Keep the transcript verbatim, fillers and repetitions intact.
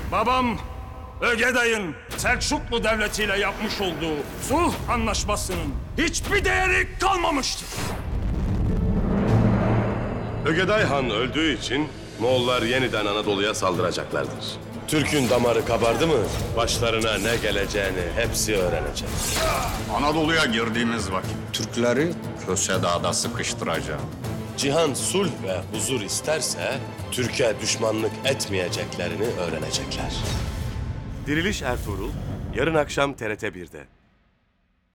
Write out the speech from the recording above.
Babam Ögeday'ın Selçuklu Devleti ile yapmış olduğu sulh anlaşmasının hiçbir değeri kalmamıştır. Ögeday Han öldüğü için Moğollar yeniden Anadolu'ya saldıracaklardır. Türk'ün damarı kabardı mı başlarına ne geleceğini hepsi öğrenecek. Anadolu'ya girdiğimiz vakit Türkleri Köse Dağı'da sıkıştıracağım. Cihan sulh ve huzur isterse Türkiye düşmanlık etmeyeceklerini öğrenecekler. Diriliş Ertuğrul, yarın akşam T R T bir'de.